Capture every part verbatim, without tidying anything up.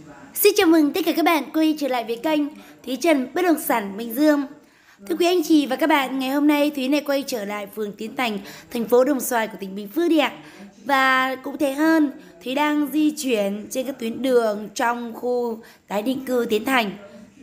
Xin chào mừng tất cả các bạn quay trở lại với kênh Thúy Trần Bất Động Sản Bình Dương. Thưa quý anh chị và các bạn, ngày hôm nay Thúy này quay trở lại phường Tiến Thành, thành phố Đồng Xoài của tỉnh Bình Phước đi ạ. Và cụ thể hơn, Thúy đang di chuyển trên các tuyến đường trong khu tái định cư Tiến Thành.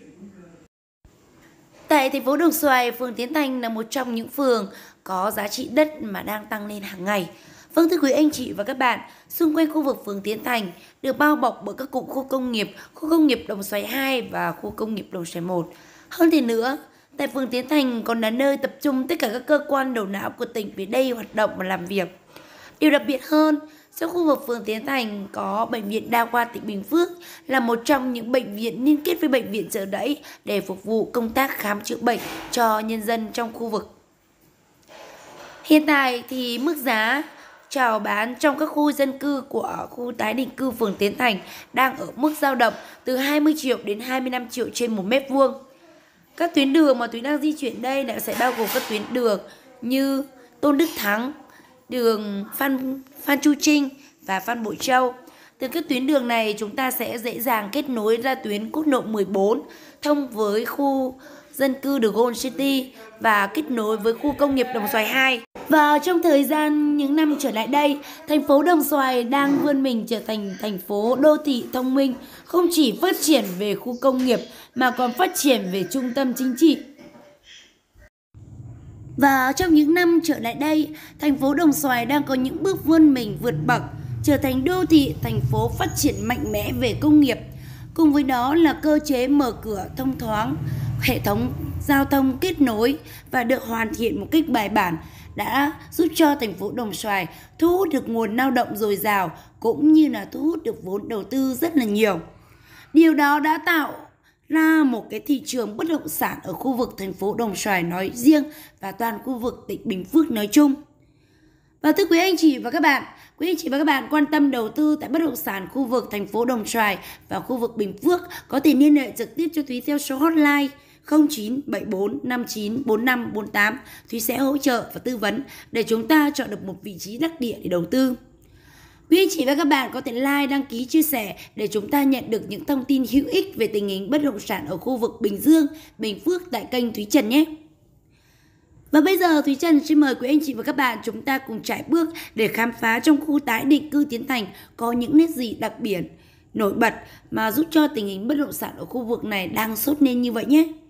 Tại thành phố Đồng Xoài, phường Tiến Thành là một trong những phường có giá trị đất mà đang tăng lên hàng ngày. Vâng, thưa quý anh chị và các bạn, xung quanh khu vực phường Tiến Thành được bao bọc bởi các cụm khu công nghiệp, khu công nghiệp Đồng Xoài hai và khu công nghiệp Đồng Xoài một. Hơn thế nữa, tại phường Tiến Thành còn là nơi tập trung tất cả các cơ quan đầu não của tỉnh về đây hoạt động và làm việc. Điều đặc biệt hơn, trong khu vực phường Tiến Thành có Bệnh viện Đa khoa tỉnh Bình Phước là một trong những bệnh viện liên kết với Bệnh viện Chợ Đẩy để phục vụ công tác khám chữa bệnh cho nhân dân trong khu vực. Hiện tại thì mức giá chào bán trong các khu dân cư của khu tái định cư phường Tiến Thành đang ở mức dao động từ hai mươi triệu đến hai mươi lăm triệu trên một mét vuông. Các tuyến đường mà Thúy đang di chuyển đây lại sẽ bao gồm các tuyến đường như Tôn Đức Thắng, đường Phan, Phan Chu Trinh và Phan Bội Châu. Từ các tuyến đường này chúng ta sẽ dễ dàng kết nối ra tuyến quốc lộ mười bốn thông với khu dân cư The Gold City và kết nối với khu công nghiệp Đồng Xoài hai. Và trong thời gian những năm trở lại đây, thành phố Đồng Xoài đang vươn mình trở thành thành phố đô thị thông minh, không chỉ phát triển về khu công nghiệp mà còn phát triển về trung tâm chính trị. Và trong những năm trở lại đây, thành phố Đồng Xoài đang có những bước vươn mình vượt bậc, trở thành đô thị thành phố phát triển mạnh mẽ về công nghiệp. Cùng với đó là cơ chế mở cửa thông thoáng, hệ thống giao thông kết nối và được hoàn thiện một cách bài bản đã giúp cho thành phố Đồng Xoài thu hút được nguồn lao động dồi dào cũng như là thu hút được vốn đầu tư rất là nhiều. Điều đó đã tạo ra một cái thị trường bất động sản ở khu vực thành phố Đồng Xoài nói riêng và toàn khu vực tỉnh Bình Phước nói chung. Và thưa quý anh chị và các bạn, quý anh chị và các bạn quan tâm đầu tư tại bất động sản khu vực thành phố Đồng Xoài và khu vực Bình Phước có thể liên hệ trực tiếp cho Thúy theo số hotline không chín bảy bốn năm chín bốn năm bốn tám. Thúy sẽ hỗ trợ và tư vấn để chúng ta chọn được một vị trí đắc địa để đầu tư. Quý anh chị và các bạn có thể like, đăng ký, chia sẻ để chúng ta nhận được những thông tin hữu ích về tình hình bất động sản ở khu vực Bình Dương, Bình Phước tại kênh Thúy Trần nhé. Và bây giờ Thúy Trần xin mời quý anh chị và các bạn chúng ta cùng trải bước để khám phá trong khu tái định cư Tiến Thành có những nét gì đặc biệt, nổi bật mà giúp cho tình hình bất động sản ở khu vực này đang sốt lên như vậy nhé.